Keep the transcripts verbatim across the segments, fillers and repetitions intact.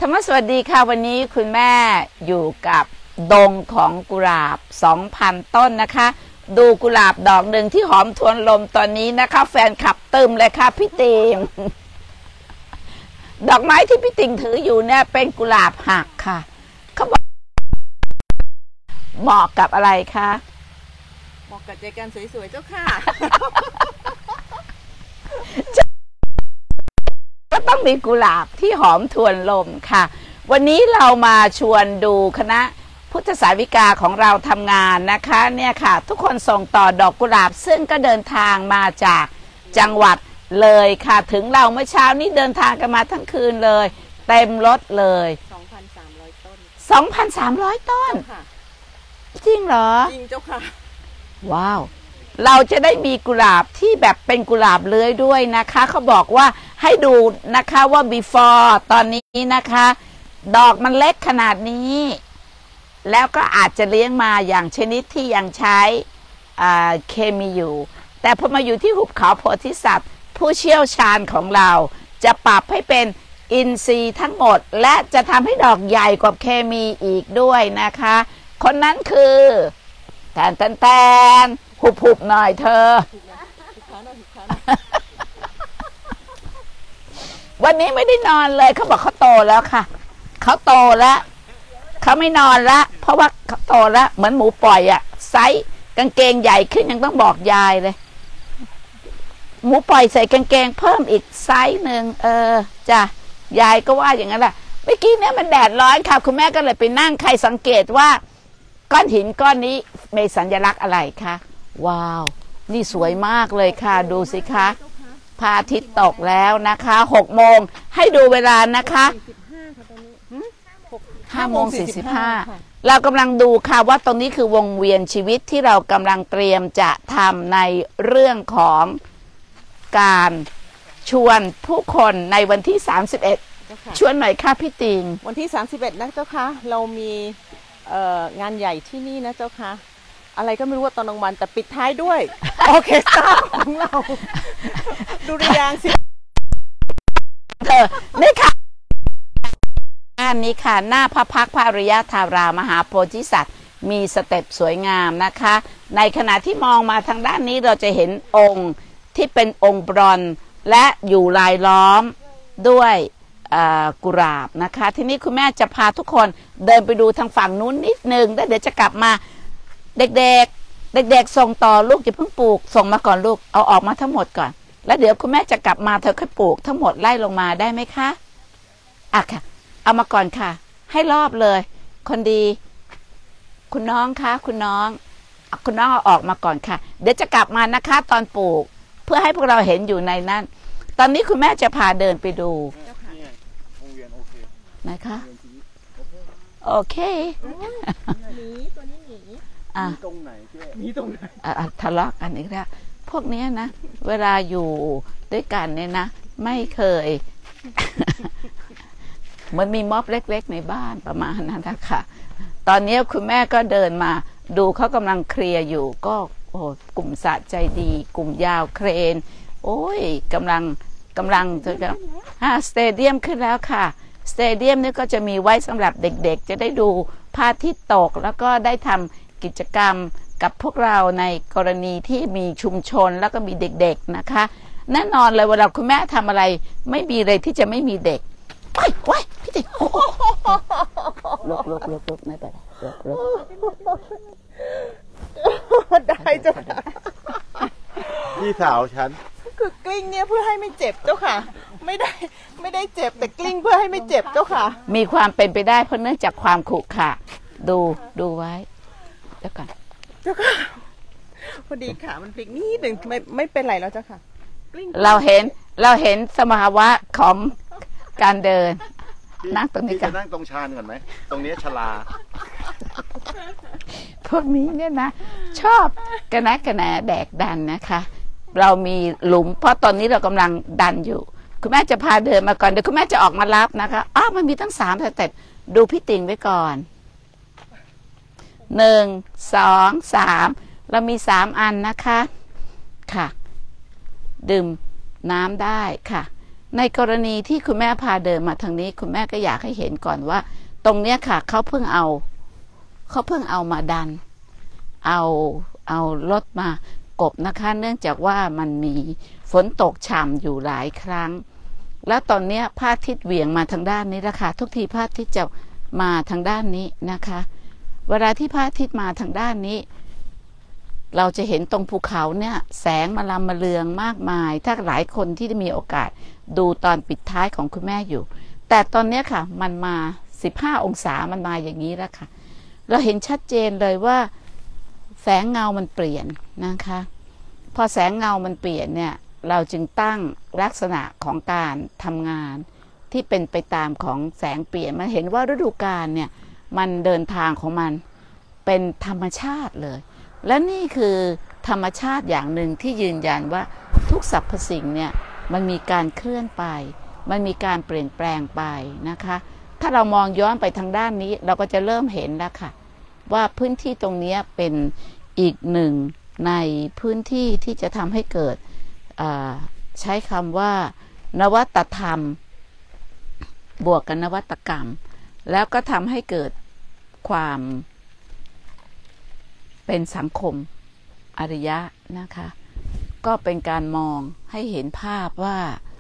ธรรมสวัสดีค่ะวันนี้คุณแม่อยู่กับดงของกุหลาบ สองพัน ต้นนะคะดูกุหลาบดอกหนึ่งที่หอมทวนลมตอนนี้นะคะแฟนคลับตึมเลยค่ะพี่ติง ดอกไม้ที่พี่ติงถืออยู่เนี่ยเป็นกุหลาบหักค่ะเขาบอกเหมาะกับอะไรคะเหมาะกับใจกันสวยๆเจ้าค่ะก็ต้องมีกุหลาบที่หอมทวนลมค่ะวันนี้เรามาชวนดูคณะพุทธศาสนิกาของเราทำงานนะคะเนี่ยค่ะทุกคนส่งต่อดอกกุหลาบซึ่งก็เดินทางมาจากจังหวัดเลยค่ะถึงเราเมื่อเช้านี้เดินทางกันมาทั้งคืนเลยเต็มรถเลยสองพันสามร้อย ต้นสองพันสามร้อย ต้นจริงเหรอจริงเจ้าค่ะว้าวเราจะได้มีกุหลาบที่แบบเป็นกุหลาบเลื้อยด้วยนะคะเขาบอกว่าให้ดูนะคะว่า before ตอนนี้นะคะดอกมันเล็กขนาดนี้แล้วก็อาจจะเลี้ยงมาอย่างชนิดที่ยังใช้เคมีอยู่แต่พอมาอยู่ที่หุบเขาโพธิสัตว์ผู้เชี่ยวชาญของเราจะปรับให้เป็นอินทรีย์ทั้งหมดและจะทำให้ดอกใหญ่กว่าเคมีอีกด้วยนะคะคนนั้นคือแตนแตนแตนหุบหุบหน่อยเธอ วันนี้ไม่ได้นอนเลยเขาบอกเขาโตแล้วค่ะเขาโตแล้วเขาไม่นอนละเพราะว่าเขาโตแล้วเหมือนหมูปล่อยอะไซส์กางเกงใหญ่ขึ้นยังต้องบอกยายเลยหมูปล่อยใส่กางเกงเพิ่มอีกไซส์หนึ่งเออจ้ะยายก็ว่าอย่างนั้นแหละเมื่อกี้เนี่ยมันแดดร้อนค่ะคุณแม่ก็เลยไปนั่งใครสังเกตว่าก้อนหินก้อนนี้มีสัญลักษณ์อะไรคะว้าวนี่สวยมากเลยค่ะดูสิคะพระอาทิตย์ตกแล้วนะคะหกโมงให้ดูเวลานะคะห้าโมงสี่สิบห้าเรากำลังดูค่ะว่าตรงนี้คือวงเวียนชีวิตที่เรากำลังเตรียมจะทำในเรื่องของการชวนผู้คนในวันที่สามสิบเอ็ดชวนหน่อยค่ะพี่ติงวันที่สามสิบเอ็ดนะเจ้าค่ะเรามีงานใหญ่ที่นี่นะเจ้าค่ะอะไรก็ไม่รู้ว่าตอนกลางวันแต่ปิดท้ายด้วยออเคสตราของเราดูริยางสิเธอนี่ค่ะงานนี้ค่ะหน้าพระพักตร์พระอริยธารามหาโพธิสัตว์มีสเต็ปสวยงามนะคะในขณะที่มองมาทางด้านนี้เราจะเห็นองค์ที่เป็นองค์บรอนซ์และอยู่ลายล้อมด้วยกุหลาบนะคะทีนี้คุณแม่จะพาทุกคนเดินไปดูทางฝั่งนู้นนิดนึงแล้วเดี๋ยวจะกลับมาเด็กๆเด็กๆส่งต่อลูกอย่าเพิ่งปลูกส่งมาก่อนลูกเอาออกมาทั้งหมดก่อนแล้วเดี๋ยวคุณแม่จะกลับมาเธอค่อยปลูกทั้งหมดไล่ลงมาได้ไหมคะอ่ะค่ะเอามาก่อนค่ะให้รอบเลยคนดีคุณน้องคะคุณน้องคุณน้องเอาออกมาก่อนค่ะเดี๋ยวจะกลับมานะคะตอนปลูกเพื่อให้พวกเราเห็นอยู่ในนั้นตอนนี้คุณแม่จะพาเดินไปดูนะคะโอเคหนีตัวนี้หนีอ่ะตรงไหนเจ๊หนีตรงไหนอ่ะทะเลาะกันอีกแล้วพวกนี้นะเวลาอยู่ด้วยกันเนี่ยนะไม่เคยมันมีม็อบเล็กๆในบ้านประมาณนั้นนะคะตอนนี้คุณแม่ก็เดินมาดูเขากำลังเคลียร์อยู่ก็โอ้กลุ่มสะใจดีกลุ่มยาวเครนโอ้ยกำลังกำลังจะฮะสเตเดียมขึ้นแล้วค่ะสเตเดียมนี่ก็จะมีไว้สำหรับเด็กๆจะได้ดูพระอาทิตย์ตกแล้วก็ได้ทำกิจกรรมกับพวกเราในกรณีที่มีชุมชนแล้วก็มีเด็กๆนะคะแน่นอนเลยเวลาคุณแม่ทำอะไรไม่มีเลยที่จะไม่มีเด็กว้ายว้ายพี่ติลบลบลบลบไม่ไปลบลบได้เจ้าค่ะพี่สาวฉันคือกลิ้งเนี่ยเพื่อให้ไม่เจ็บเจ้าค่ะไม่ได้ไม่ได้เจ็บแต่กลิ้งเพื่อให้ไม่เจ็บเจ้าค่ะมีความเป็นไปได้เพราะเนื่องจากความขรุขระดูดูไว้เดี๋ยวก่อนเจ้าค่ะพอดีขามันพลิกนิดหนึ่งไม่ไม่เป็นไรแล้วเจ้าค่ะเราเห็นเราเห็นสภาวะของการเดินนั่งตรงนี้กันนั่งตรงชานก่อนไหมตรงนี้ชลาพวกนี้เนี่ยนะชอบกระแนะกระแหนแดกดันนะคะเรามีหลุมเพราะตอนนี้เรากำลังดันอยู่คุณแม่จะพาเดินมาก่อนเดี๋ยวคุณแม่จะออกมารับนะคะอ้าวมันมีตั้งสามสเต็ปดูพี่ติ่งไว้ก่อนหนึ่งสองสามเรามีสามอันนะคะค่ะดื่มน้ำได้ค่ะในกรณีที่คุณแม่พาเดินมาทางนี้คุณแม่ก็อยากให้เห็นก่อนว่าตรงเนี้ยค่ะเขาเพิ่งเอาเขาเพิ่งเอามาดันเอาเอารถมากบนะคะเนื่องจากว่ามันมีฝนตกฉ่ำอยู่หลายครั้งแล้วตอนนี้พระอาทิตย์เหวี่ยงมาทางด้านนี้ละค่ะทุกทีพระอาทิตย์จะมาทางด้านนี้นะคะเวลาที่พระอาทิตย์มาทางด้านนี้เราจะเห็นตรงภูเขาเนี่ยแสงมาลำมาเลืองมากมายถ้าหลายคนที่ได้มีโอกาสดูตอนปิดท้ายของคุณแม่อยู่แต่ตอนนี้ค่ะมันมาสิบห้าองศามันมาอย่างนี้แล้วค่ะเราเห็นชัดเจนเลยว่าแสงเงามันเปลี่ยนนะคะพอแสงเงามันเปลี่ยนเนี่ยเราจึงตั้งลักษณะของการทำงานที่เป็นไปตามของแสงเปลี่ยนมันเห็นว่าฤดูกาลเนี่ยมันเดินทางของมันเป็นธรรมชาติเลยและนี่คือธรรมชาติอย่างหนึ่งที่ยืนยันว่าทุกสรรพสิ่งเนี่ยมันมีการเคลื่อนไปมันมีการเปลี่ยนแปลงไปนะคะถ้าเรามองย้อนไปทางด้านนี้เราก็จะเริ่มเห็นแล้วค่ะว่าพื้นที่ตรงนี้เป็นอีกหนึ่งในพื้นที่ที่จะทำให้เกิดใช้คำว่านวัตธรรมบวกกับนวัตกรรมแล้วก็ทำให้เกิดความเป็นสังคมอารยะนะคะก็เป็นการมองให้เห็นภาพว่า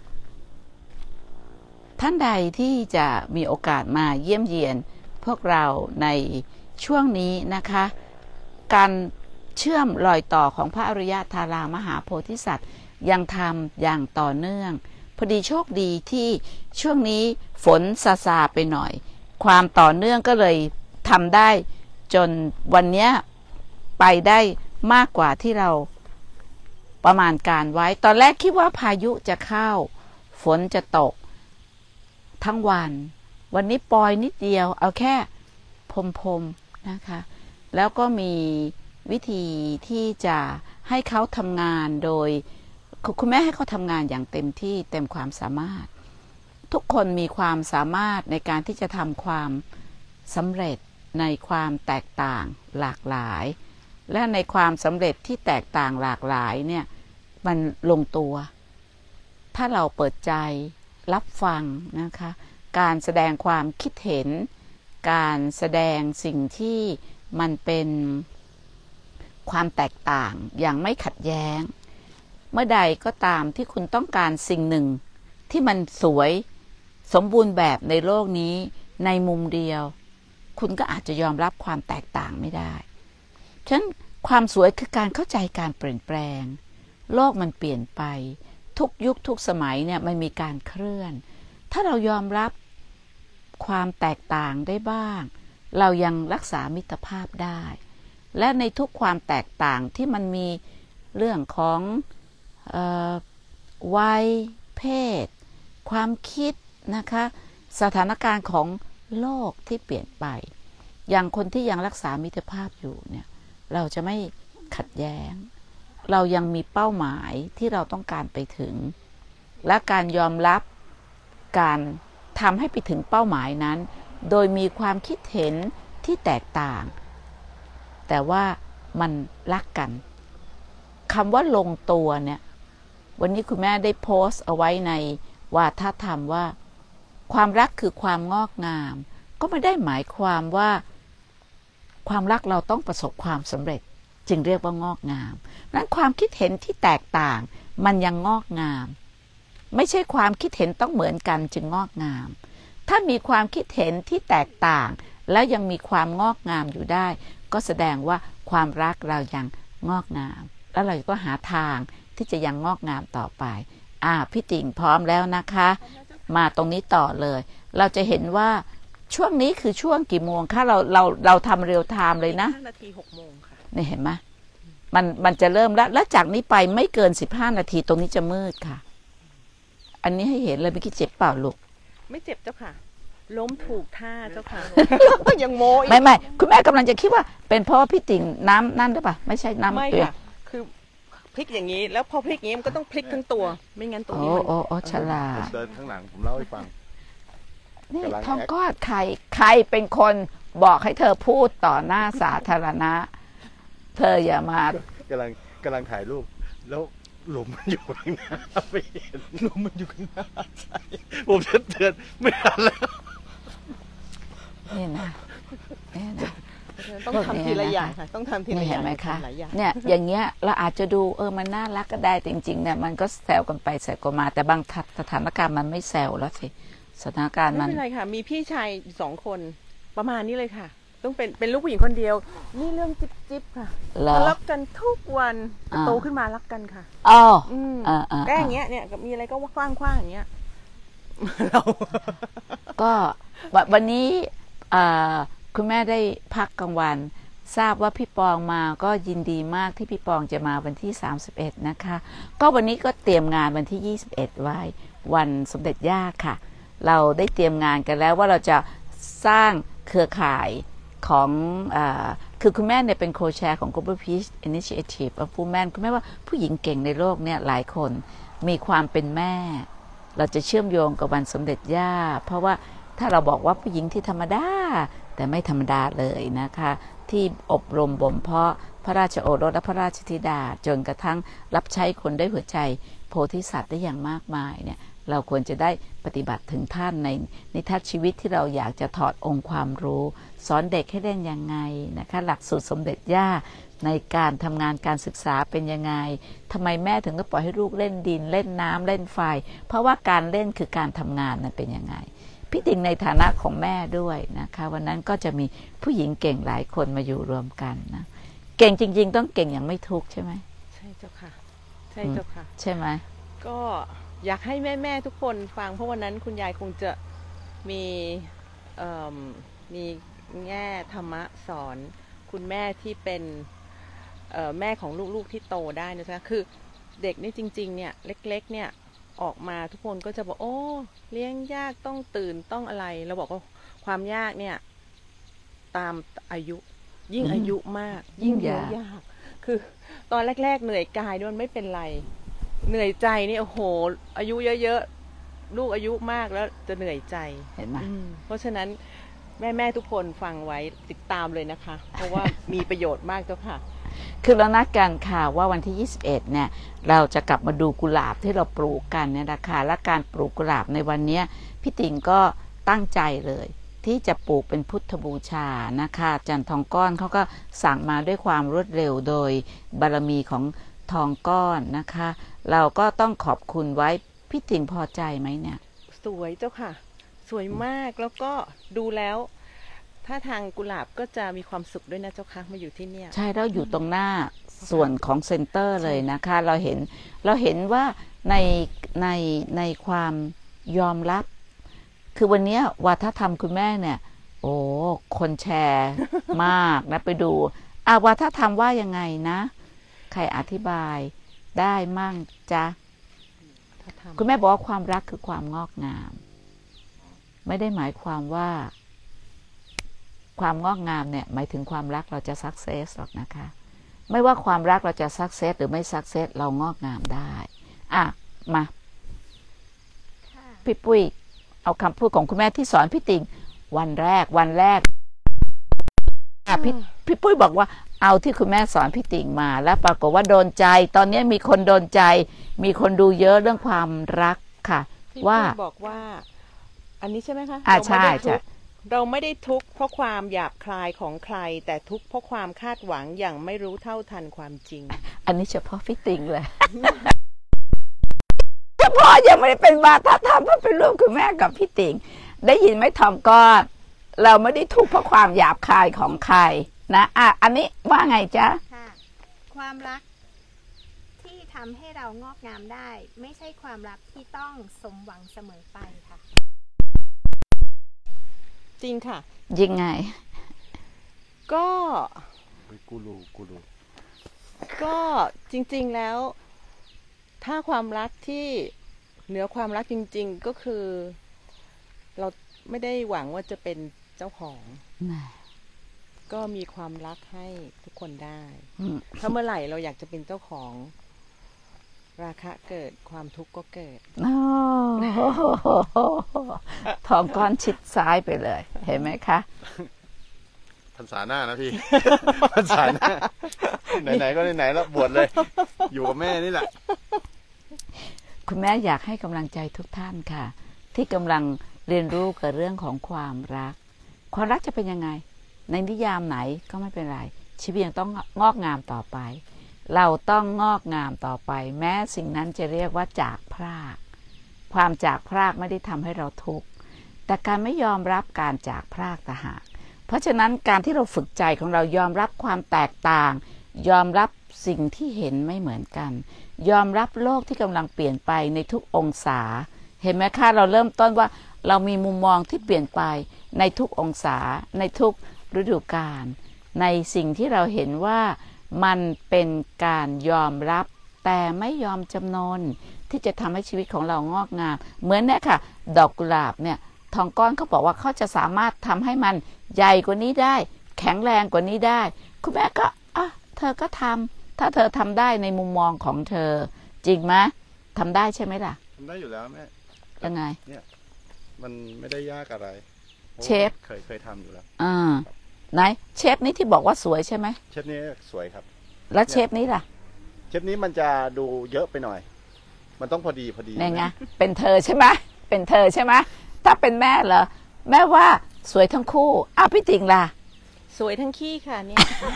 ท่านใดที่จะมีโอกาสมาเยี่ยมเยียนพวกเราในช่วงนี้นะคะการเชื่อมรอยต่อของพระอริยธารามหาโพธิสัตว์ยังทำอย่างต่อเนื่องพอดีโชคดีที่ช่วงนี้ฝนซาซาไปหน่อยความต่อเนื่องก็เลยทำได้จนวันนี้ไปได้มากกว่าที่เราประมาณการไว้ตอนแรกคิดว่าพายุจะเข้าฝนจะตกทั้งวันวันนี้ปล่อยนิดเดียวเอาแค่พรมๆนะคะแล้วก็มีวิธีที่จะให้เขาทำงานโดยคุณแม่ให้เขาทำงานอย่างเต็มที่เต็มความสามารถทุกคนมีความสามารถในการที่จะทำความสำเร็จในความแตกต่างหลากหลายและในความสำเร็จที่แตกต่างหลากหลายเนี่ยมันลงตัวถ้าเราเปิดใจรับฟังนะคะการแสดงความคิดเห็นการแสดงสิ่งที่มันเป็นความแตกต่างอย่างไม่ขัดแย้งเมื่อใดก็ตามที่คุณต้องการสิ่งหนึ่งที่มันสวยสมบูรณ์แบบในโลกนี้ในมุมเดียวคุณก็อาจจะยอมรับความแตกต่างไม่ได้ฉะนั้นความสวยคือการเข้าใจการเปลี่ยนแปลงโลกมันเปลี่ยนไปทุกยุคทุกสมัยเนี่ยมันมีการเคลื่อนถ้าเรายอมรับความแตกต่างได้บ้างเรายังรักษามิตรภาพได้และในทุกความแตกต่างที่มันมีเรื่องของเอ่อวัยเพศความคิดนะคะสถานการณ์ของโลกที่เปลี่ยนไปอย่างคนที่ยังรักษามิตรภาพอยู่เนี่ยเราจะไม่ขัดแย้งเรายังมีเป้าหมายที่เราต้องการไปถึงและการยอมรับการทำให้ไปถึงเป้าหมายนั้นโดยมีความคิดเห็นที่แตกต่างแต่ว่ามันรักกันคำว่าลงตัวเนี่ยวันนี้คุณแม่ได้โพสต์เอาไว้ในวาทธรรมว่าความรักคือความงอกงามก็ไม่ได้หมายความว่าความรักเราต้องประสบความสำเร็จจึงเรียกว่างอกงามนั้นความคิดเห็นที่แตกต่างมันยังงอกงามไม่ใช่ความคิดเห็นต้องเหมือนกันจึงงอกงามถ้ามีความคิดเห็นที่แตกต่างแล้วยังมีความงอกงามอยู่ได้ก็แสดงว่าความรักเรายังงอกงามแล้วเราก็หาทางที่จะยังงอกงามต่อไปอ่าพี่ติ่งพร้อมแล้วนะคะมาตรงนี้ต่อเลยเราจะเห็นว่าช่วงนี้คือช่วงกี่โมงคะเราเราเราทำเรียลไทม์เลยนะห้านาทีหกโมงค่ะนี่เห็นไหมมันมันจะเริ่มแล้วแล้วจากนี้ไปไม่เกินสิบห้านาทีตรงนี้จะมืดค่ะอันนี้ให้เห็นเลยไม่คิดเจ็บเปล่าลูกไม่เจ็บเจ้าค่ะล้มถูกท่าเจ้าค่ะก็ยังโมอีกไม่ไม่คุณแม่กำลังจะคิดว่าเป็นเพราะพี่ติ่งน้ำนั่นหรือเปล่าไม่ใช่น้ำไม่ค่ะคือพลิกอย่างนี้แล้วพอพลิกอย่างนี้มันก็ต้องพลิกทั้งตัวไม่งั้นตรงนี้โอ้โอ้โอ้ฉลาดเดินข้างหลังผมเล่าให้ฟังนี่ทองก้อนใครใครเป็นคนบอกให้เธอพูดต่อหน้าสาธารณะเธออย่ามากำลังกำลังถ่ายรูปแล้วหลุมมันอยู่ข้างหน้าไม่เห็นหลุมมันอยู่ข้างหน้าใช่ผมจะเตือนไม่ทันแล้วนี่นะนี่นะต้องทำทีละอย่างค่ะต้องทำทีละนี่อเห็ย่าน งไหมคะหลายอย่างเนี่ยอย่างเงี้ยเราอาจจะดูเออมันน่ารักก็ได้แต่จริงๆเนี่ยมันก็แซวกันไปแซวกันมาแต่บางสถานการณ์มันไม่แซวแล้วสิสถานการณ์ไม่มันเป็นไรค่ะ มีพี่ชายสองคนประมาณนี้เลยค่ะ ต้องเป็นเป็นลูกผู้หญิงคนเดียว นี่เรื่องจิ๊บจิ๊บค่ะเหรอทะเลาะกันทุกวันอ่าโตขึ้นมารักกันค่ะอ๋ออืมอ่าอ่าแกล้งอย่างเงี้ยเนี่ยมีอะไรก็คว้างคว้างๆอย่างเงี้ยเราก็วันวันนี้อ่าคุณแม่ได้พักกลางวันทราบว่าพี่ปองมาก็ยินดีมากที่พี่ปองจะมาวันที่สามสิบเอ็ดนะคะก็วันนี้ก็เตรียมงานวันที่ยี่สิบเอ็ดไว้วันสมเด็จย่าค่ะเราได้เตรียมงานกันแล้วว่าเราจะสร้างเครือข่ายของอาคือคุณแม่เนี่ยเป็นโคแชร์ของ Global Peace Initiative of Women คุณแม่ว่าผู้หญิงเก่งในโลกเนี่ยหลายคนมีความเป็นแม่ เราจะเชื่อมโยงกับวันสมเด็จย่าเพราะว่าถ้าเราบอกว่าผู้หญิงที่ธรรมดาแต่ไม่ธรรมดาเลยนะคะที่อบรมบ่มเพาะพระราชโอรสและพระราชธิดาจนกระทั่งรับใช้คนด้วยหัวใจโพธิสัตว์ได้อย่างมากมายเนี่ยเราควรจะได้ปฏิบัติถึงท่านในนิทัศน์ชีวิตที่เราอยากจะถอดองค์ความรู้สอนเด็กให้เล่นยังไงนะคะหลักสูตรสมเด็จย่าในการทำงานการศึกษาเป็นยังไงทำไมแม่ถึงก็ปล่อยให้ลูกเล่นดินเล่นน้ำเล่นไฟเพราะว่าการเล่นคือการทำงานนั้นเป็นยังไงพี่ติ่งในฐานะของแม่ด้วยนะคะวันนั้นก็จะมีผู้หญิงเก่งหลายคนมาอยู่รวมกันนะเก่งจริงๆต้องเก่งอย่างไม่ทุกข์ใช่ไหมใช่เจ้าค่ะ ใช่เจ้าค่ะใช่ไหมก็อยากให้แม่แม่ๆทุกคนฟังเพราะวันนั้นคุณยายคงจะมีเอ่อมีแง่ธรรมะสอนคุณแม่ที่เป็นเอ่อแม่ของลูกๆที่โตได้นะจ๊ะคือเด็กนี่จริงๆเนี่ยเล็กๆเนี่ยออกมาทุกคนก็จะบอกโอ้เลี้ยงยากต้องตื่นต้องอะไรเราบอกว่าความยากเนี่ยตามอายุยิ่งอายุมากยิ่งเลี้ยงยากคือตอนแรกๆเหนื่อยกายด้วยมันไม่เป็นไรเหนื่อยใจนี่โอ้โหอายุเยอะๆลูกอายุมากแล้วจะเหนื่อยใจเห็นไหมเพราะฉะนั้นแม่ๆทุกคนฟังไว้ติดตามเลยนะคะ เพราะว่ามีประโยชน์มากเจ้าค่ะคือเรานัดกันค่ะว่าวันที่ยี่สิบเอ็ดเนี่ยเราจะกลับมาดูกุหลาบที่เราปลูกกันเนี่ยนะคะและการปลูกกุหลาบในวันนี้พี่ติ๋งก็ตั้งใจเลยที่จะปลูกเป็นพุทธบูชานะคะอาจารย์ทองก้อนเขาก็สั่งมาด้วยความรวดเร็วโดยบารมีของทองก้อนนะคะเราก็ต้องขอบคุณไว้พี่ติ๋งพอใจไหมเนี่ยสวยเจ้าค่ะ สวยมากแล้วก็ดูแล้วถ้าทางกุหลาบก็จะมีความสุขด้วยนะเจ้าค่ะมาอยู่ที่เนี่ยใช่แล้วอยู่ตรงหน้าส่วนของเซ็นเตอร์เลยนะคะเราเห็นเราเห็นว่าในในในความยอมรับ คือวันนี้วัฒนธรรมคุณแม่เนี่ยโอ้คนแชร์มากนะไปดูอ่ะวัฒนธรรมว่ายังไงนะ ใครอธิบายได้มั่งจ๊ะคุณแม่บอกว่าความรักคือความงอกงาม ไม่ได้หมายความว่าความงอกงามเนี่ยหมายถึงความรักเราจะสักเซสหรอกนะคะไม่ว่าความรักเราจะสักเซสหรือไม่สักเซสเรางอกงามได้อ่ะมาพี่ปุ้ยเอาคำพูดของคุณแม่ที่สอนพี่ติ่งวันแรกวันแรกอ่ะพี่พี่ปุ้ยบอกว่าเอาที่คุณแม่สอนพี่ติ่งมาแล้วปรากฏว่าโดนใจตอนนี้มีคนโดนใจมีคนดูเยอะเรื่องความรักค่ะว่าบอกว่า อันนี้ใช่ไหมคะอ่าใช่ใช่เราไม่ได้ทุกข์เพราะความหยาบคายของใครแต่ทุกข์เพราะความคาดหวังอย่างไม่รู้เท่าทันความจริงอันนี้เฉพาะพี่ติ่งเลย เฉพาะยังไม่ได้เป็นวาทธรรมเพราะเป็นร่วมคุณแม่กับพี่ติ่งได้ยินไหมทอมก้อนเราไม่ได้ทุกข์เพราะความหยาบคายของใครนะอ่ะอันนี้ว่าไงจ๊ะค่ะความรักที่ทำให้เรางอกงามได้ ไม่ใช่ความรักที่ต้องสมหวังเสมอไปค่ะจริงค่ะยังไงก็กูรูกูรูก็จริงๆแล้ว ถ้าความรักที่เหนือความรักจริงๆก็คือ เราไม่ได้หวังว่าจะเป็นเจ้าของ ก็มีความรักให้ทุกคนได้อืมถ้าเมื่อไหร่เราอยากจะเป็นเจ้าของ ราคะเกิดความทุกข์ก็เกิดโอ้ทองก้อนชิดซ้ายไปเลย เห็นไหมคะถรรษาหน้านะพี่ พรรษาหน้าไหนๆก็ไหนๆแล้วบวชเลย อยู่กับแม่นี่แหละคุณแม่อยากให้กำลังใจทุกท่านค่ะที่กำลังเรียนรู้กับเรื่องของความรักความรักจะเป็นยังไงในนิยามไหนก็ไม่เป็นไรชีวิตยังต้องงอกงามต่อไปเราต้องงอกงามต่อไปแม้สิ่งนั้นจะเรียกว่าจากพรากความจากพรากไม่ได้ทำให้เราทุกข์แต่การไม่ยอมรับการจากพรากต่างหากเพราะฉะนั้นการที่เราฝึกใจของเรายอมรับความแตกต่างยอมรับสิ่งที่เห็นไม่เหมือนกันยอมรับโลกที่กำลังเปลี่ยนไปในทุกองศาเห็นไหมคะเราเริ่มต้นว่าเรามีมุมมองที่เปลี่ยนไปในทุกองศาในทุกฤดูกาลในสิ่งที่เราเห็นว่ามันเป็นการยอมรับแต่ไม่ยอมจำนนที่จะทำให้ชีวิตของเรางอกงามเหมือนเนี่ยค่ะดอกกุหลาบเนี่ยทองก้อนเขาบอกว่าเขาจะสามารถทำให้มันใหญ่กว่านี้ได้แข็งแรงกว่านี้ได้คุณแม่ก็อ่ะเธอก็ทำถ้าเธอทำได้ในมุมมองของเธอจริงไหมทำได้ใช่ไหมล่ะทำได้อยู่แล้วแม่ยังไงเนี่ยมันไม่ได้ยากอะไรเชฟเคยเคยทำอยู่แล้วอ่าไหนเชฟนี้ที่บอกว่าสวยใช่ไหมเชฟนี้สวยครับแล้วเชฟนี้ล่ะเชฟนี้มันจะดูเยอะไปหน่อยมันต้องพอดีพอดีไงเป็นเธอใช่ไหมเป็นเธอใช่ไหมถ้าเป็นแม่เหรอแม่ว่าสวยทั้งคู่อ้าวพี่ติ่งล่ะสวยทั้งขี้ค่ะเนี่ย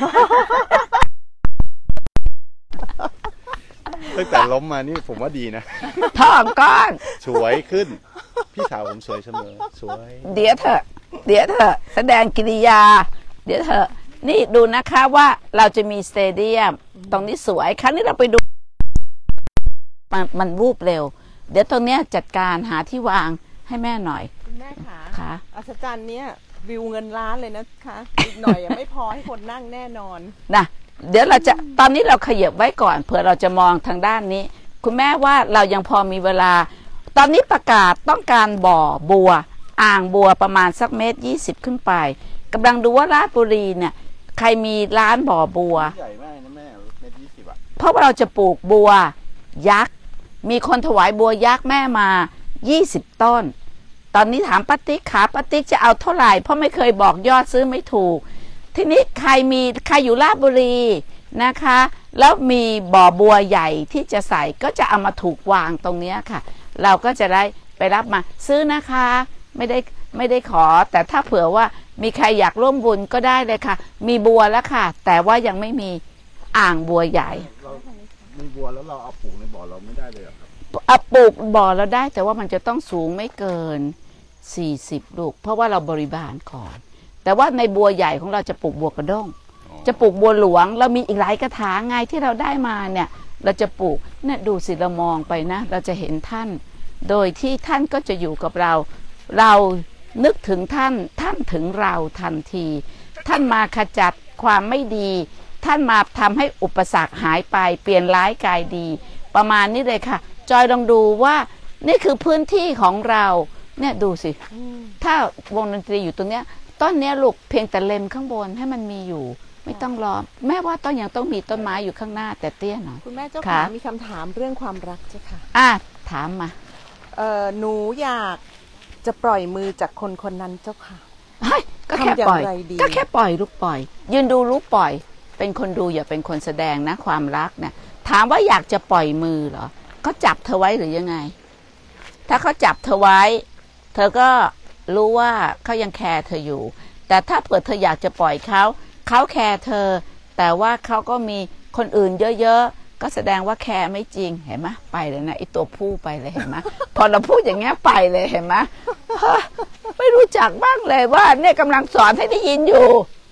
ตั้งแต่ล้มมานี่ผมว่าดีนะท้องก้อนสวยขึ้นพี่สาวผมสวยเสมอสวยเดี๋ยวเถอะเดี๋ยวเถอะแสดงกิริยาเดี๋ยวเถอะนี่ดูนะคะว่าเราจะมีสเตเดียมตรงนี้สวยครั้งนี้เราไปดูมันมันวูบเร็วเดี๋ยวตรงเนี้ยจัดการหาที่วางให้แม่หน่อยคุณแม่คะค่ะอัศจรรย์เนี้ยวิวเงินล้านเลยนะคะอีกหน่อยไม่พอให้คนนั่งแน่นอนนะเดี๋ยวเราจะตอนนี้เราขยับไว้ก่อนเผื่อเราจะมองทางด้านนี้คุณแม่ว่าเรายังพอมีเวลาตอนนี้ประกาศต้องการบ่อบัวอ่างบัวประมาณสักเมตรยี่สิบขึ้นไปกำลังดูว่าราชบุรีเนี่ยใครมีร้านบ่อบัวใหญ่มากนะแม่เมตรยี่สิบอะเพราะว่าเราจะปลูกบัวยักษ์มีคนถวายบัวยักษ์แม่มายี่สิบต้นตอนนี้ถามป้าติ๊กขาป้าติ๊กจะเอาเท่าไหร่เพราะไม่เคยบอกยอดซื้อไม่ถูกทีนี้ใครมีใครอยู่ราชบุรีนะคะแล้วมีบ่อบัวใหญ่ที่จะใส่ก็จะเอามาถูกวางตรงนี้ค่ะเราก็จะได้ไปรับมาซื้อนะคะไม่ได้ไม่ได้ขอแต่ถ้าเผื่อว่ามีใครอยากร่วมบุญก็ได้เลยค่ะมีบัวแล้วค่ะแต่ว่ายังไม่มีอ่างบัวใหญ่เรามีบัวแล้วเราเอาปลูกในบ่อเราไม่ได้เลยครับเอาปลูกบ่อเราได้แต่ว่ามันจะต้องสูงไม่เกินสี่สิบลูกเพราะว่าเราบริบาลก่อนแต่ว่าในบัวใหญ่ของเราจะปลูกบัวกระด้งจะปลูกบัวหลวงเรามีอีกหลายกระถางไงที่เราได้มาเนี่ยเราจะปลูกเนี่ยดูสิเรามองไปนะเราจะเห็นท่านโดยที่ท่านก็จะอยู่กับเราเรานึกถึงท่านท่านถึงเราทันทีท่านมาขจัดความไม่ดีท่านมาทำให้อุปสรรคหายไปเปลี่ยนร้ายกลายดีประมาณนี้เลยค่ะจอยลองดูว่านี่คือพื้นที่ของเราเนี่ยดูสิถ้าวงดนตรีอยู่ตรงเนี้ยต้นเนี้ยลูกเพียงแต่เล็มข้างบนให้มันมีอยู่ไม่ต้องรอแม่ว่าต้นยังต้องมีต้นไม้อยู่ข้างหน้าแต่เตี้ยหน่อยคุณแม่เจ้าค่ะมีคำถามเรื่องความรักเจ้าค่ะอ่ะถามมาเออหนูอยากจะปล่อยมือจากคนคนนั้นเจ้าค่ะก็แค่ปล่อยก็แค่ปล่อยลูกปล่อยยืนดูลูกปล่อยเป็นคนดูอย่าเป็นคนแสดงนะความรักเนี่ยถามว่าอยากจะปล่อยมือเหรอเขาจับเธอไว้หรือยังไงถ้าเขาจับเธอไว้เธอก็รู้ว่าเขายังแคร์เธออยู่แต่ถ้าเผื่อเธออยากจะปล่อยเขาเขาแคร์เธอแต่ว่าเขาก็มีคนอื่นเยอะๆก็แสดงว่าแคร์ไม่จริงเห็นไหมไปเลยนะไอตัวผู้ไปเลยเห็นไหมพอเราพูดอย่างเงี้ยไปเลยเห็นไหมไม่รู้จักบ้างเลยว่าเนี่ยกำลังสอนให้ได้ยินอยู่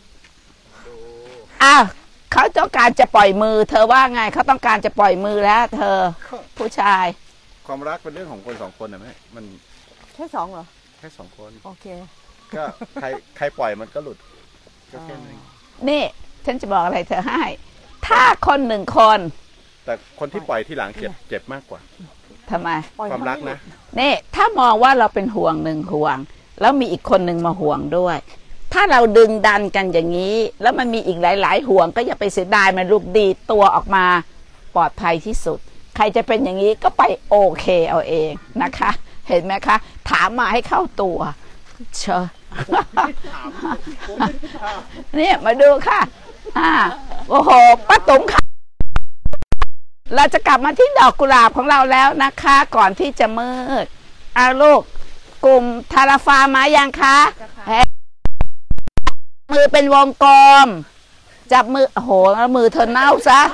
อ้าวเขาต้องการจะปล่อยมือเธอว่าไงเขาต้องการจะปล่อยมือแล้วเธอผู้ชายความรักเป็นเรื่องของคนสองคนนะแม่มันแค่สองเหรอแค่สองคนโอเคก็ใครใครปล่อยมันก็หลุดก็แค่นี้นี่ฉันจะบอกอะไรเธอให้ถ้าคนหนึ่งคนแต่คนที่ปล่อยที่หลังเจ็บเจ็บมากกว่าทำไมความรักนะนี่ถ้ามองว่าเราเป็นห่วงหนึ่งห่วงแล้วมีอีกคนหนึ่งมาห่วงด้วยถ้าเราดึงดันกันอย่างนี้แล้วมันมีอีกหลายๆห่วงก็อย่าไปเสียดายมันลูกดีตัวออกมาปลอดภัยที่สุดใครจะเป็นอย่างนี้ก็ไปโอเคเอาเองนะคะเห็นไหมคะถามมาให้เข้าตัวเชอะถามผมไม่ได้ถามเนี่ยมาดูค่ะ อ่า โอ้โหป้าตุ๋มค่ะ เราจะกลับมาที่ดอกกุหลาบของเราแล้วนะคะ ก่อนที่จะมืดอาลูก กลุ่มทาราฟามายังคะมือเป็นวงกลม จับมือ โอ้โหมือเธอเน่าซะ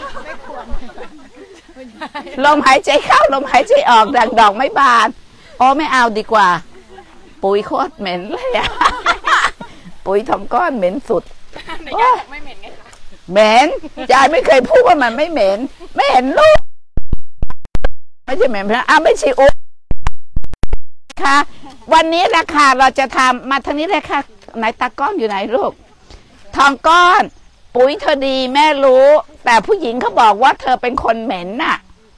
ลมหายใจเข้าลมหายใจออกดังดอกไม่บานโอ้ไม่เอาดีกว่า ปุ๋ยโคตรเหม็นเลยอะ ปุ๋ยทองก้อนเหม็นสุดไม่เหม็นไงคะเหม็นยายไม่เคยพูดว่ามันไม่เหม็น ไม่เห็นลูกไม่ใช่เหม็นนะอ้าวไม่ใช่อุ๊ค่ะวันนี้ราคาเราจะทำมาทางนี้เลยค่ะไหนตาก้อนอยู่ไหนลูกทองก้อนปุ๋ยเธอดีแม่รู้แต่ผู้หญิงเขาบอกว่าเธอเป็นคนเหม็นน่ะ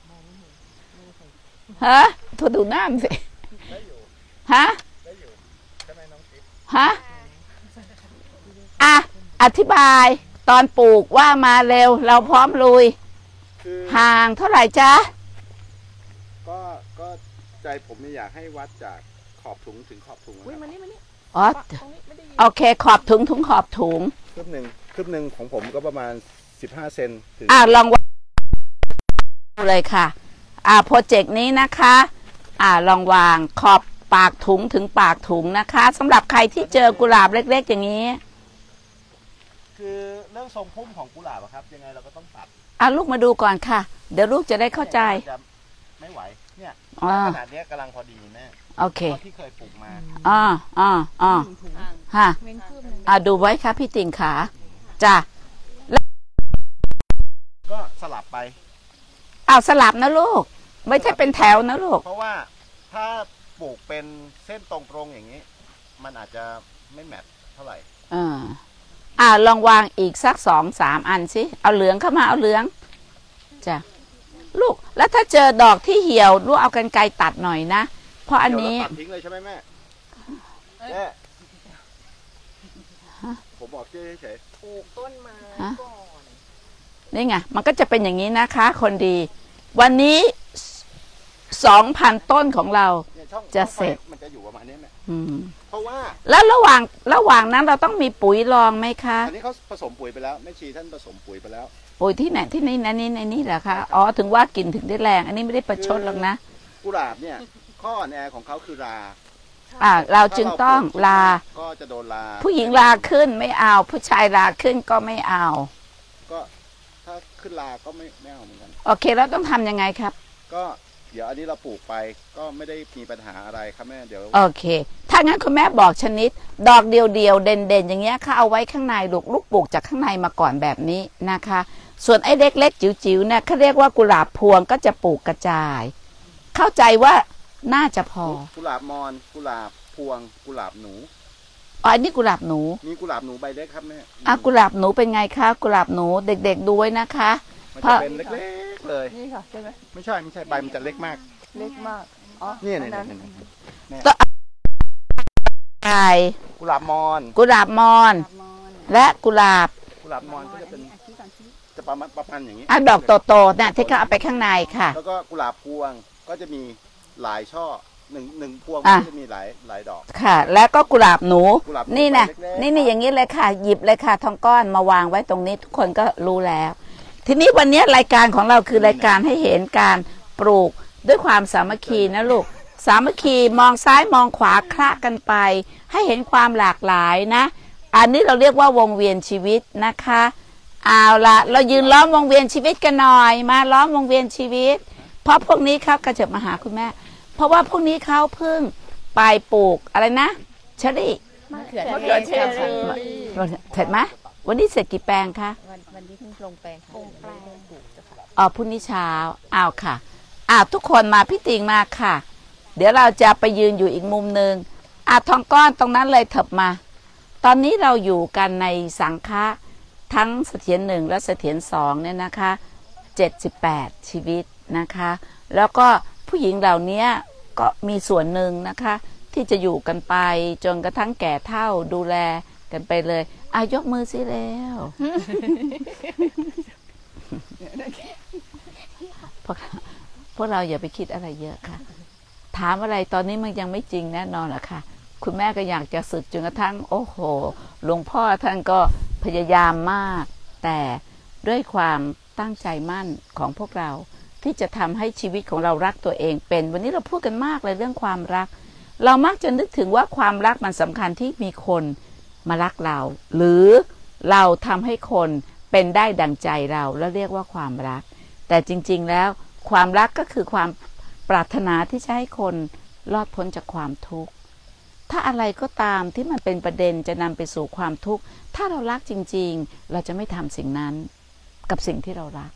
ฮะเธอดูหน้าสิฮะฮะอ่ะอธิบายตอนปลูกว่ามาเร็วเราพร้อมลุยคือห่างเท่าไหร่จ๊ะก็ก็ใจผมเนี่ยอยากให้วัดจากขอบถุงถึงขอบถุงนะครับอ๋อโอเคขอบถุงถุงขอบถุงคืบหนึ่งคืบหนึ่งของผมก็ประมาณสิบห้าเซนถึงอ่ะลองวางเลยค่ะอ่าโปรเจกต์นี้นะคะอ่าลองวางขอบปากถุงถึงปากถุงนะคะสำหรับใครที่เจอกุหลาบเล็กๆอย่างนี้คือเรื่องทรงพุ่มของกุหลาบอะครับ ยังไงเราก็ต้องตัดอ่ะลูกมาดูก่อนค่ะ เดี๋ยวลูกจะได้เข้าใจนี่ยมันจะไม่ไหวเนี่ยอ่าขนาดเนี้ยกำลังพอดีแม่โอเคเพราะที่เคยปลูกมาอ่าอ่าอ่าฮะอ่าดูไว้ค่ะพี่ติ่งขาจ้ะก็สลับไปอ้าวสลับนะลูก ไม่ใช่เป็นแถวนะลูกเพราะว่าถ้าปลูกเป็นเส้นตรงๆอย่างนี้ มันอาจจะไม่แมทเท่าไหร่อ่าอ่าลองวางอีกสักสองสามอันสิเอาเหลืองเข้ามาเอาเหลืองจ้ะลูกแล้วถ้าเจอดอกที่เหี่ยวลูกเอากรรไกรตัดหน่อยนะเพราะอันนี้เดี๋ยวเราตัดทิ้งเลยใช่ไหมแม่แม่ผมบอกเจ๊เฉยปลูกต้นไม้ฮะก่อนนี่ไงมันก็จะเป็นอย่างนี้นะคะ คนดี วันนี้สองพันต้นของเราๆเนี่ยช่องจะเสร็จมันจะอยู่ประมาณนี้แม่อืมเพราะว่าแล้วระหว่างระหว่างนั้นเราต้องมีปุ๋ยรองไหมคะอันนี้เขาผสมปุ๋ยไปแล้วแม่ชีท่านผสมปุ๋ยไปแล้วปุ๋ยที่ไหนที่นี่นะนี่ในนี่เหรอคะอ๋อถึงว่ากลิ่นถึงได้แรง อันนี้ไม่ได้ประชดหรอกนะกุหลาบเนี่ยข้ออ่อนแอของเขาคือราอ่าเราจึงต้องลาก็จะโดนลาผู้หญิงลาขึ้นไม่เอา ผู้ชายลาขึ้นก็ไม่เอาก็ถ้าขึ้นลาก็ไม่ไม่เอาเหมือนกันโอเคเราต้องทำยังไงครับก็เดี๋ยวอันนี้เราปลูกไปก็ไม่ได้มีปัญหาอะไรครับแม่เดี๋ยวโอเค ถ้างั้นคุณแม่บอกชนิด ดอกเดียวๆเด่นๆอย่างเงี้ยค่ะเอาไว้ข้างในลูกลูกปลูกจากข้างในมาก่อนแบบนี้นะคะ ส่วนไอ้เล็กๆจิ๋วๆเนี่ยเขาเรียกว่ากุหลาบพวงก็จะปลูกกระจาย เข้าใจว่าน่าจะพอกุหลาบมอนกุหลาบพวงกุหลาบหนูอ๋ออันนี้กุหลาบหนูมีกุหลาบหนูใบเล็กครับแม่อ่ะกุหลาบหนูเป็นไงคะกุหลาบหนูเด็กๆดูไว้นะคะมันจะเป็นเล็กๆเลยนี่ค่ะใช่ไหมไม่ใช่ไม่ใช่ใบมันจะเล็กมากเล็กมากอ๋อเนี่ยอัเนี่ยนนั้นเนี่ยไก่กุหลาบมอนกุหลาบมอน และกุหลาบกุหลาบมอนก็จะเป็นจะประมาณประมาณอย่างนี้อ่ะดอกโตๆน่ะที่เขาเอาไปข้างในค่ะแล้วก็กุหลาบพวงก็จะมีหลายช่อหนึ่งหนึ่งพวงอ่ะก็จะมีหลายหลายดอกค่ะ แล้วก็กุหลาบหนูกุหลาบหนูนี่นะใบเล็กๆนี่นี่อย่างนี้เลยค่ะ หยิบเลยค่ะทองก้อนมาวางไว้ตรงนี้ทุกคนก็รู้แล้ว ทีนี้วันนี้รายการของเราคือรายการให้เห็นการปลูกด้วยความสามัคคีนะลูกสามัคคีมองซ้ายมองขวาคละกันไป ให้เห็นความหลากหลายนะ อันนี้เราเรียกว่าวงเวียนชีวิตนะคะเอาละเรายืนล้อมวงเวียนชีวิตกันหน่อย มาล้อมวงเวียนชีวิต เพราะพวกนี้เขากระเจิบมาหาคุณแม่ เพราะว่าพวกนี้เขาเพิ่งไปปลูกอะไรนะเชอรี่มะเขือมะเขือเทศเชอรี่เสร็จไหมวันนี้เสร็จกี่แปลงคะวันวันนี้เพิ่งลงแปลงค่ะยังไม่ได้เริ่มปลูกจ้ะค่ะอ๋อพรุ่งนี้เช้าอ้าวค่ะอ้าวทุกคนมาพี่ติงมาค่ะ เดี๋ยวเราจะไปยืนอยู่อีกมุมหนึ่งอ่ะทองก้อนตรงนั้นเลยเถิบมา ตอนนี้เราอยู่กันในสังฆะทั้งเสถียรหนึ่งและเสถียรสองเนี่ยนะคะเจ็ดสิบแปดชีวิตนะคะ แล้วก็ผู้หญิงเหล่านี้ก็มีส่วนหนึ่งนะคะ ที่จะอยู่กันไปจนกระทั่งแก่เฒ่าดูแลกันไปเลยอายกมือสิแล้ว พวกพวกเราอย่าไปคิดอะไรเยอะค่ะ ถามอะไรตอนนี้มันยังไม่จริงแน่นอนหรอกค่ะคุณแม่ก็อยากจะสึกจนกระทั่งโอ้โหหลวงพ่อท่านก็พยายามมากแต่ด้วยความตั้งใจมั่นของพวกเราที่จะทำให้ชีวิตของเรารักตัวเองเป็นวันนี้เราพูดกันมากเลยเรื่องความรักเรามักจะนึกถึงว่าความรักมันสำคัญที่มีคนมารักเราหรือเราทำให้คนเป็นได้ดังใจเราแล้วเรียกว่าความรักแต่จริงๆแล้วความรักก็คือความปรารถนาที่จะให้คนรอดพ้นจากความทุกข์ถ้าอะไรก็ตามที่มันเป็นประเด็นจะนำไปสู่ความทุกข์ถ้าเรารักจริงๆเราจะไม่ทำสิ่งนั้นกับสิ่งที่เรารัก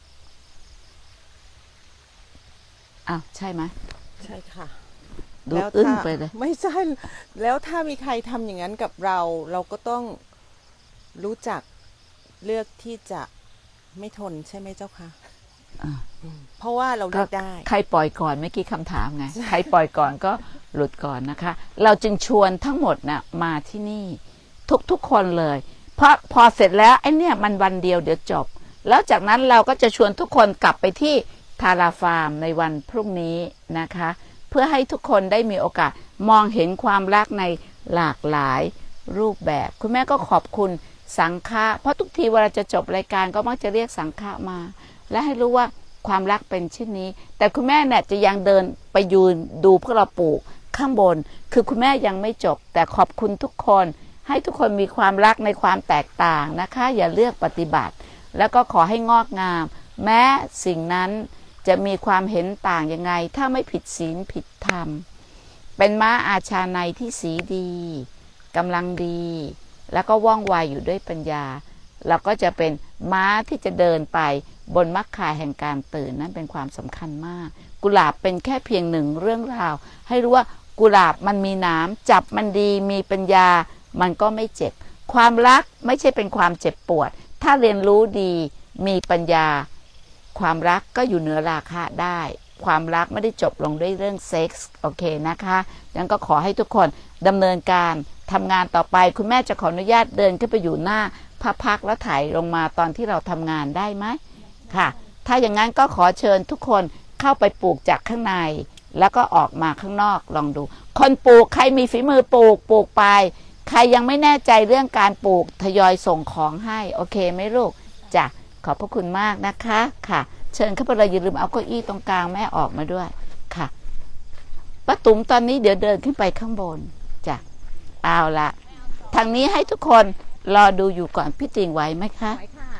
อ้าวใช่ไหมใช่ค่ะดูอึ้งไปเลยไม่ใช่แล้วถ้ามีใครทำอย่างนั้นกับเราเราก็ต้องรู้จักเลือกที่จะไม่ทนใช่ไหมเจ้าค่ะเพราะว่าเราเลือกได้ใครปล่อยก่อนเมื่อกี้คำถามไงใครปล่อยก่อนก็หลุดก่อนนะคะเราจึงชวนทั้งหมดนะ่ะมาที่นี่ทุกๆคนเลยเพราะพอเสร็จแล้วไอ้เนี่ยมันวันเดียวเดี๋ยวจบแล้วจากนั้นเราก็จะชวนทุกคนกลับไปที่ทาราฟาร์มในวันพรุ่งนี้นะคะเพื่อให้ทุกคนได้มีโอกาสมองเห็นความรักในหลากหลายรูปแบบคุณแม่ก็ขอบคุณสังฆะเพราะทุกทีเวลาจะจบรายการก็มักจะเรียกสังฆะมาและให้รู้ว่าความรักเป็นเช่นนี้แต่คุณแม่เนี่ยจะยังเดินไปยืนดูพวกเราปลูกข้างบนคือคุณแม่ยังไม่จบแต่ขอบคุณทุกคนให้ทุกคนมีความรักในความแตกต่างนะคะอย่าเลือกปฏิบัติแล้วก็ขอให้งอกงามแม้สิ่งนั้นจะมีความเห็นต่างยังไงถ้าไม่ผิดศีลผิดธรรมเป็นม้าอาชาในที่สีดีกำลังดีแล้วก็ว่องไวอยู่ด้วยปัญญาเราก็จะเป็นม้าที่จะเดินไปบนมรรคาแห่งการตื่นนั้นเป็นความสำคัญมากกุหลาบเป็นแค่เพียงหนึ่งเรื่องราวให้รู้ว่ากุหลาบมันมีน้ำจับมันดีมีปัญญามันก็ไม่เจ็บความรักไม่ใช่เป็นความเจ็บปวดถ้าเรียนรู้ดีมีปัญญาความรักก็อยู่เหนือราคะได้ความรักไม่ได้จบลงด้วยเรื่องเซ็กส์โอเคนะคะยังก็ขอให้ทุกคนดำเนินการทำงานต่อไปคุณแม่จะขออนุญาตเดินขึ้นไปอยู่หน้าพระพักตร์แล้วถ่ายลงมาตอนที่เราทำงานได้ไหมค่ะถ้าอย่างนั้นก็ขอเชิญทุกคนเข้าไปปลูกจากข้างในแล้วก็ออกมาข้างนอกลองดูคนปลูกใครมีฝีมือปลูกปลูกไปใครยังไม่แน่ใจเรื่องการปลูกทยอยส่งของให้โอเคไหมลูกจ้ะขอบพระคุณมากนะคะค่ะเชิญเข้าไปเลยอย่าลืมเอาเก้าอี้ตรงกลางแม่ออกมาด้วยค่ะป้าตุ๋มตอนนี้เดี๋ยวเดินขึ้นไปข้างบนจ้ะเอาละทางนี้ให้ทุกคนรอดูอยู่ก่อนพี่ติ่งไหวไหมคะ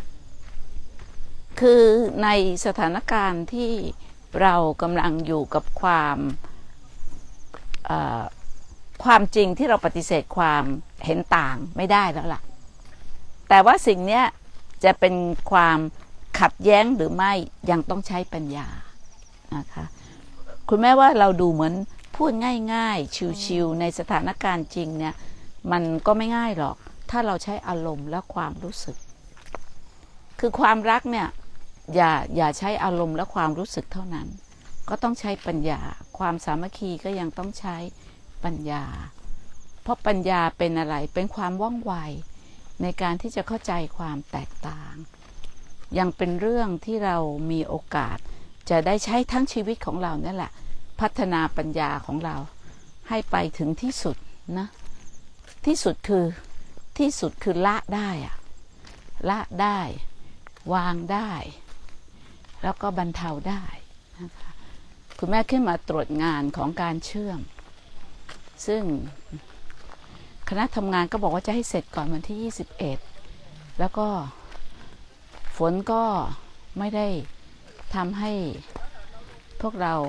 คือในสถานการณ์ที่เรากำลังอยู่กับความความจริงที่เราปฏิเสธความเห็นต่างไม่ได้แล้วล่ะแต่ว่าสิ่งนี้จะเป็นความขัดแย้งหรือไม่ยังต้องใช้ปัญญานะคะคุณแม่ว่าเราดูเหมือนพูดง่ายๆชิวๆในสถานการณ์จริงเนี่ยมันก็ไม่ง่ายหรอกถ้าเราใช้อารมณ์และความรู้สึกคือความรักเนี่ยอย่าอย่าใช้อารมณ์และความรู้สึกเท่านั้นก็ต้องใช้ปัญญาความสามัคคีก็ยังต้องใช้ปัญญาเพราะปัญญาเป็นอะไรเป็นความว่องไวในการที่จะเข้าใจความแตกต่างยังเป็นเรื่องที่เรามีโอกาสจะได้ใช้ทั้งชีวิตของเรานั่นแหละพัฒนาปัญญาของเราให้ไปถึงที่สุดนะที่สุดคือที่สุดคือละได้อะละได้วางได้แล้วก็บรรเทาได้นะคะคุณแม่ขึ้นมาตรวจงานของการเชื่อมซึ่งคณะทำงานก็บอกว่าจะให้เสร็จก่อนวันที่ยี่สิบเอ็ดแล้วก็ฝนก็ไม่ได้ทำให้พวกเรา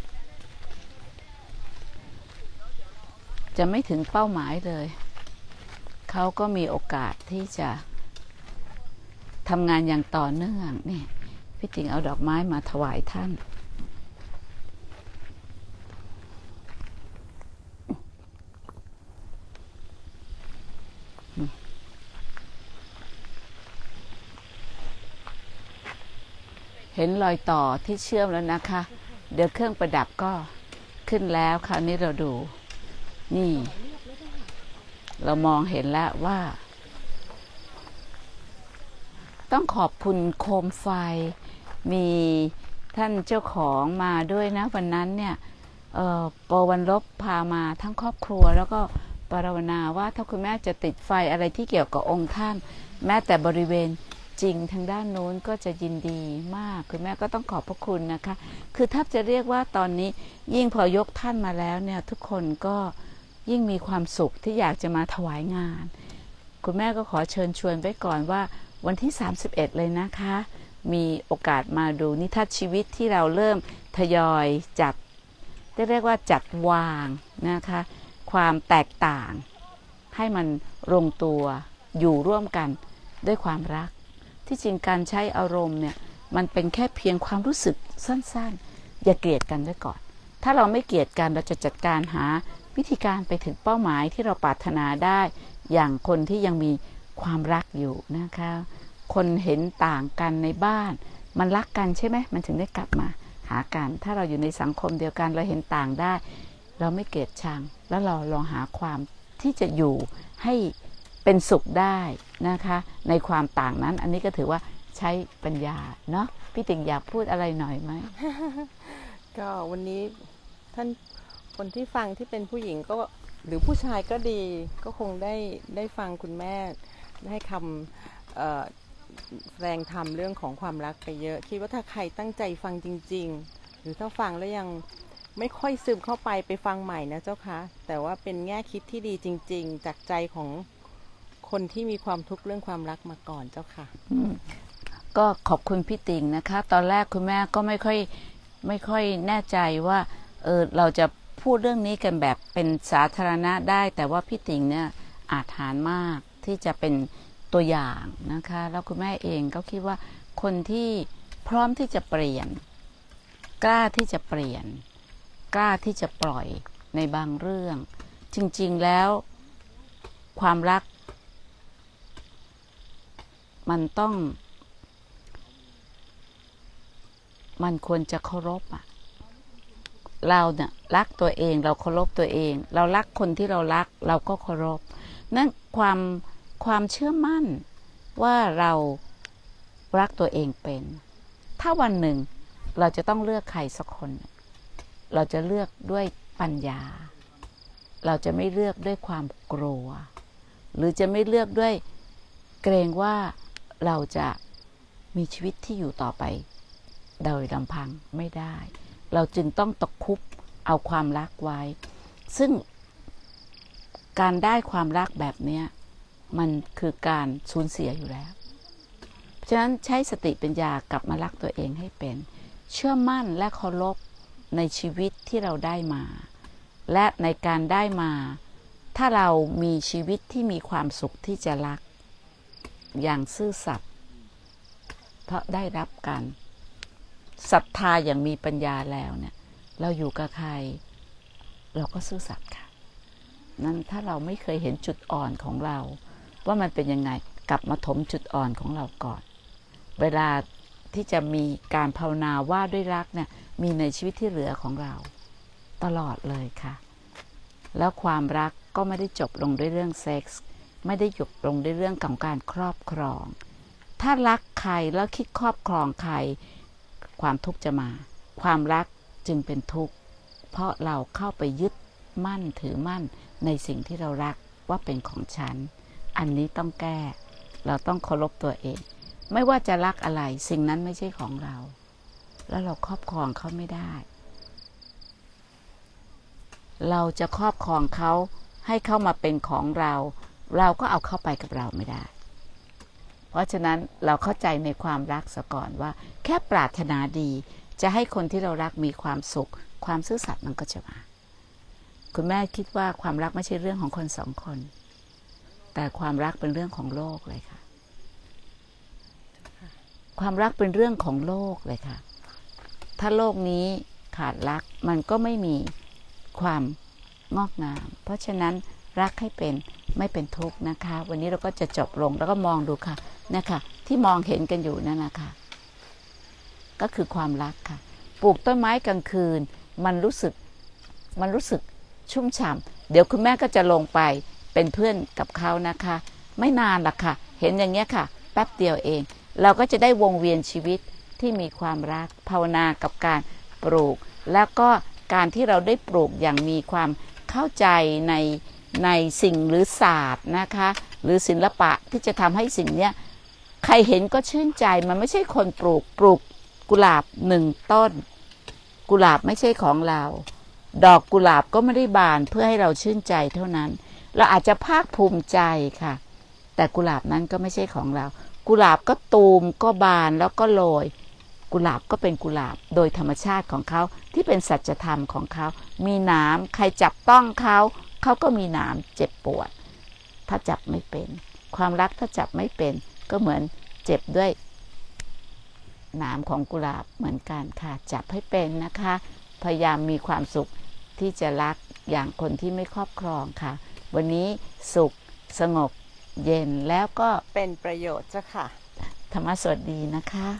จะไม่ถึงเป้าหมายเลยเขาก็มีโอกาสที่จะทำงานอย่างต่อเนื่องนี่พี่ติ๋งเอาดอกไม้มาถวายท่านเห็นรอยต่อที่เชื่อมแล้วนะคะเดี๋ยวเครื่องประดับก็ขึ้นแล้วคราวนี้เราดูนี่เรามองเห็นแล้วว่าต้องขอบคุณโคมไฟมีท่านเจ้าของมาด้วยนะวันนั้นเนี่ยปวันลบพามาทั้งครอบครัวแล้วก็ปรารถนาว่าถ้าคุณแม่จะติดไฟอะไรที่เกี่ยวกับองค์ท่านแม้แต่บริเวณจริงทางด้านโน้นก็จะยินดีมากคุณแม่ก็ต้องขอบพระคุณนะคะคือถ้าจะเรียกว่าตอนนี้ยิ่งพอยกท่านมาแล้วเนี่ยทุกคนก็ยิ่งมีความสุขที่อยากจะมาถวายงานคุณแม่ก็ขอเชิญชวนไว้ก่อนว่าวันที่สามสิบเอ็ดเลยนะคะมีโอกาสมาดูนิทรรศชีวิตที่เราเริ่มทยอยจัดเรียกว่าจัดวางนะคะความแตกต่างให้มันลงตัวอยู่ร่วมกันด้วยความรักที่จริงการใช้อารมณ์เนี่ยมันเป็นแค่เพียงความรู้สึกสั้นๆอย่าเกลียดกันไว้ก่อนถ้าเราไม่เกลียดกันเราจะจัดการหาวิธีการไปถึงเป้าหมายที่เราปรารถนาได้อย่างคนที่ยังมีความรักอยู่นะคะคนเห็นต่างกันในบ้านมันรักกันใช่ไหมมันถึงได้กลับมาหากันถ้าเราอยู่ในสังคมเดียวกันเราเห็นต่างได้เราไม่เกลียดชังแล้วเราลองหาความที่จะอยู่ให้เป็นสุขได้นะคะในความต่างนั้นอันนี้ก็ถือว่าใช้ปัญญาเนาะพี่ติ่งอยากพูดอะไรหน่อยไหมก็วันนี้ท่านคนที่ฟังที่เป็นผู้หญิงก็หรือผู้ชายก็ดีก็คงได้ได้ฟังคุณแม่ได้คำเอ่อแสดงธรรมเรื่องของความรักไปเยอะคิดว่าถ้าใครตั้งใจฟังจริงๆหรือถ้าฟังแล้วยังไม่ค่อยซึมเข้าไปไปฟังใหม่นะเจ้าคะแต่ว่าเป็นแง่คิดที่ดีจริงๆจากใจของคนที่มีความทุกข์เรื่องความรักมาก่อนเจ้าค่ะก็ขอบคุณพี่ติ่งนะคะตอนแรกคุณแม่ก็ไม่ค่อยไม่ค่อยแน่ใจว่าเออเราจะพูดเรื่องนี้กันแบบเป็นสาธารณะได้แต่ว่าพี่ติ่งเนี่ยอาถรรพ์มากที่จะเป็นตัวอย่างนะคะแล้วคุณแม่เองก็คิดว่าคนที่พร้อมที่จะเปลี่ยนกล้าที่จะเปลี่ยนกล้าที่จะปล่อยในบางเรื่องจริงๆแล้วความรักมันต้องมันควรจะเคารพอ่ะเราเนี่ยรักตัวเองเราเคารพตัวเองเรารักคนที่เรารักเราก็เคารพนั่นความความเชื่อมั่นว่าเรารักตัวเองเป็นถ้าวันหนึ่งเราจะต้องเลือกใครสักคนเราจะเลือกด้วยปัญญาเราจะไม่เลือกด้วยความกลัวหรือจะไม่เลือกด้วยเกรงว่าเราจะมีชีวิตที่อยู่ต่อไปโดยลำพังไม่ได้เราจึงต้องตะคุบเอาความรักไว้ซึ่งการได้ความรักแบบนี้มันคือการสูญเสียอยู่แล้วฉะนั้นใช้สติปัญญากลับมารักตัวเองให้เป็นเชื่อมั่นและเคารพในชีวิตที่เราได้มาและในการได้มาถ้าเรามีชีวิตที่มีความสุขที่จะรักอย่างซื่อสัตย์เพราะได้รับการศรัทธาอย่างมีปัญญาแล้วเนี่ยเราอยู่กับใครเราก็ซื่อสัตย์ค่ะนั้นถ้าเราไม่เคยเห็นจุดอ่อนของเราว่ามันเป็นยังไงกลับมาถมจุดอ่อนของเราก่อนเวลาที่จะมีการภาวนาว่าด้วยรักเนี่ยมีในชีวิตที่เหลือของเราตลอดเลยค่ะแล้วความรักก็ไม่ได้จบลงด้วยเรื่องเซ็กส์ไม่ได้จบลงด้วยเรื่องของการครอบครองถ้ารักใครแล้วคิดครอบครองใครความทุกข์จะมาความรักจึงเป็นทุกข์เพราะเราเข้าไปยึดมั่นถือมั่นในสิ่งที่เรารักว่าเป็นของฉันอันนี้ต้องแก้เราต้องเคารพตัวเองไม่ว่าจะรักอะไรสิ่งนั้นไม่ใช่ของเราแล้วเราครอบครองเขาไม่ได้เราจะครอบครองเขาให้เข้ามาเป็นของเราเราก็เอาเข้าไปกับเราไม่ได้เพราะฉะนั้นเราเข้าใจในความรักซะก่อนว่าแค่ปรารถนาดีจะให้คนที่เรารักมีความสุขความซื่อสัตย์มันก็จะมาคุณแม่คิดว่าความรักไม่ใช่เรื่องของคนสองคนแต่ความรักเป็นเรื่องของโลกเลยค่ะความรักเป็นเรื่องของโลกเลยค่ะถ้าโลกนี้ขาดรักมันก็ไม่มีความงอกงามเพราะฉะนั้นรักให้เป็นไม่เป็นทุกข์นะคะวันนี้เราก็จะจบลงแล้วก็มองดูค่ะนะคะที่มองเห็นกันอยู่นั่นนะคะก็คือความรักค่ะปลูกต้นไม้กลางคืนมันรู้สึกมันรู้สึกชุ่มฉ่ำเดี๋ยวคุณแม่ก็จะลงไปเป็นเพื่อนกับเขานะคะไม่นานหรอกค่ะเห็นอย่างเงี้ยค่ะแป๊บเดียวเองเราก็จะได้วงเวียนชีวิตที่มีความรักภาวนากับการปลูกแล้วก็การที่เราได้ปลูกอย่างมีความเข้าใจในในสิ่งหรือศาสตร์นะคะหรือศิลปะที่จะทำให้สิ่งเนี้ยใครเห็นก็ชื่นใจมันไม่ใช่คนปลูกปลูกกุหลาบหนึ่งต้นกุหลาบไม่ใช่ของเราดอกกุหลาบก็ไม่ได้บานเพื่อให้เราชื่นใจเท่านั้นเราอาจจะภาคภูมิใจค่ะแต่กุหลาบนั้นก็ไม่ใช่ของเรากุหลาบก็ตูมก็บานแล้วก็โรยกุหลาบก็เป็นกุหลาบโดยธรรมชาติของเขาที่เป็นสัจธรรมของเขามีหนามใครจับต้องเขาเขาก็มีหนามเจ็บปวดถ้าจับไม่เป็นความรักถ้าจับไม่เป็นก็เหมือนเจ็บด้วยหนามของกุหลาบเหมือนกันค่ะจับให้เป็นนะคะพยายามมีความสุขที่จะรักอย่างคนที่ไม่ครอบครองค่ะวันนี้สุขสงบเย็นแล้วก็เป็นประโยชน์จ้ะค่ะธรรมะสวัสดีนะคะ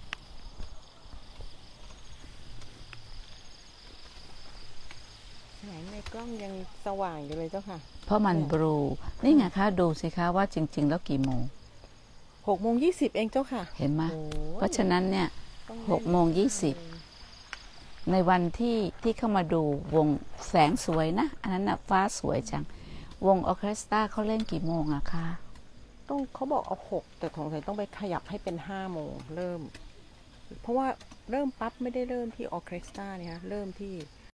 แสงในกล้องยังสว่างอยู่เลยเจ้าค่ะเพราะมันบลูนี่ไงคะดูสิคะว่าจริงๆแล้วกี่โมงหกโมงยี่สิบเองเจ้าค่ะเห็นไหมโอ้ยเพราะฉะนั้นเนี่ยต้องหกโมงยี่สิบในวันที่ที่เข้ามาดูวงแสงสวยนะอันนั้นนะฟ้าสวยจังวงออร์เคสตราเขาเล่นกี่โมงอะคะต้องเขาบอกเอาหกแต่ของไทยต้องไปขยับให้เป็นห้าโมงเริ่ม เพราะว่าเริ่มปั๊บไม่ได้เริ่มที่ออร์เคสตราเนี่ยเริ่มที่